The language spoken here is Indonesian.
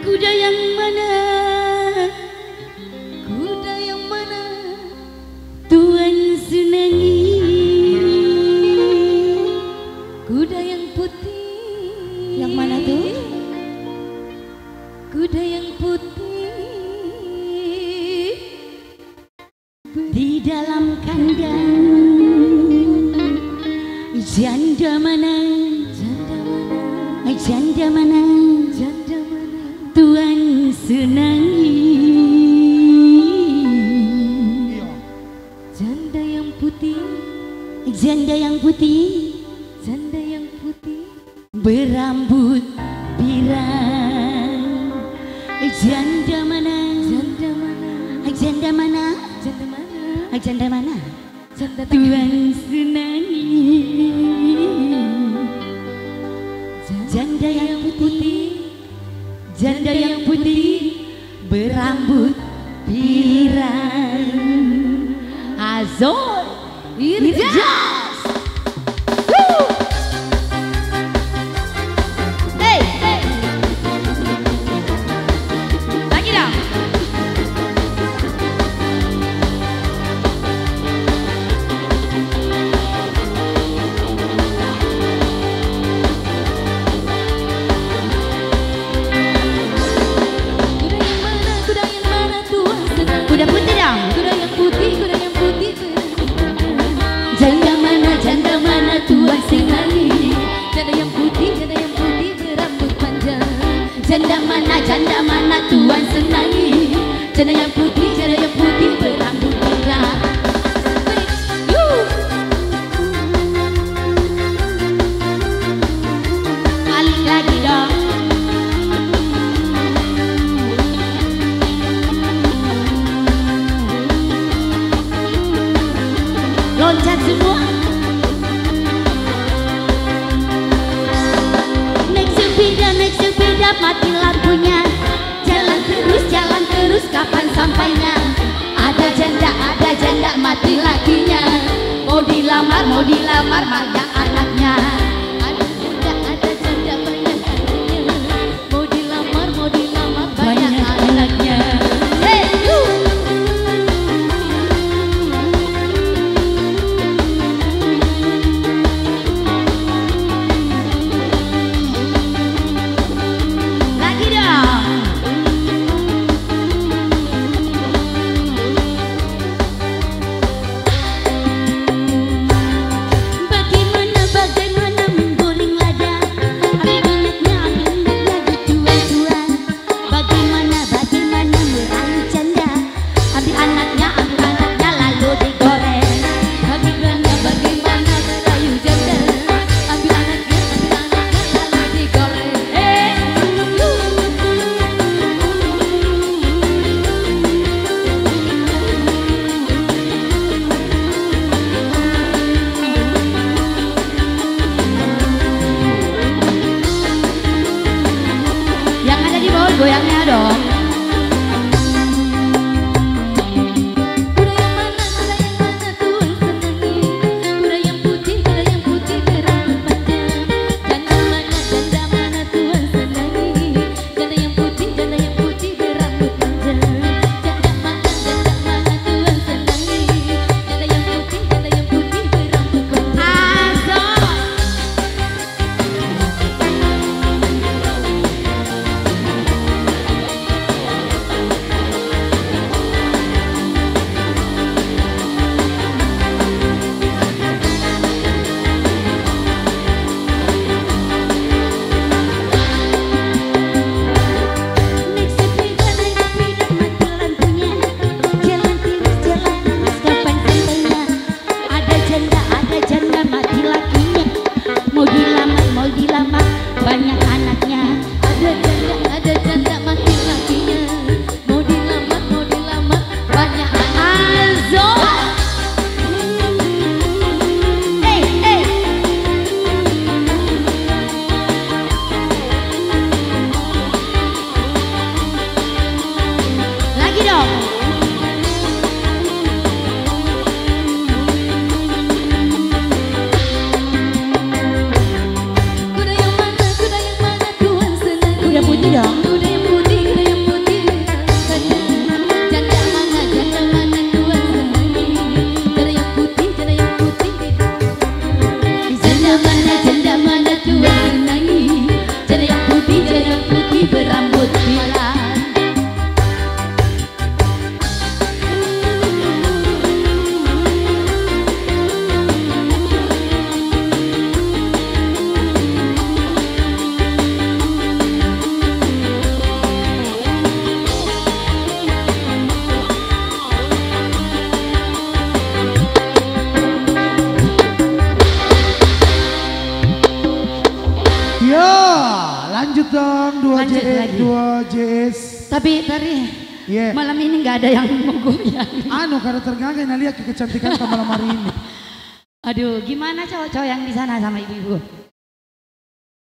Kuda yang mana? Kuda yang mana? Tuan senangi. Kuda yang putih. Yang mana tuh? Kuda yang putih di dalam kandang. Janda mana? Janda mana? Janda mana? Janda mana? Tuan senangi. Janda yang putih. Janda yang putih. Janda yang putih berambut pirang. Janda mana? Janda mana? Janda mana? Janda mana? Janda mana? Janda Tuan senangi. Janda yang putih. Janda yang putih berambut pirang. Azor Irjas. Kuda putih dong. Kuda yang putih, kuda yang putih. Janda mana Tuan senangi. Janda yang putih berambut panjang. Janda mana Tuan senangi. Janda yang putih berambut panjang. Balik lagi dong. Loncat semua. Naik sepeda mati lampunya. Jalan terus kapan sampainya? Ada janda mati lakinya. Mau dilamar banyak anaknya. Ada janda banyak anaknya. Mau dilamar banyak anaknya. Goyangnya dong. Kuda yang mana Tuan senangi. Kuda yang putih berambut panjang. Janda mana Tuan senangi. Janda yang putih berambut panjang. Janda mana Tuan senangi. Janda yang putih berambut panjang. Mau dilamar banyak anaknya. Ada janda mati lakinya. Mau dilamar banyak anaknya. Lagi dong. Kuda yang mana Tuan senangi. Kuda putih dong. Kuda yang putih Iya, lanjut dong 2 JS. Tapi tadi malam ini nggak ada yang mau goyang. Karena terganggu lihat kecantikan malam hari ini. Aduh, gimana cowok-cowok yang di sana sama ibu-ibu?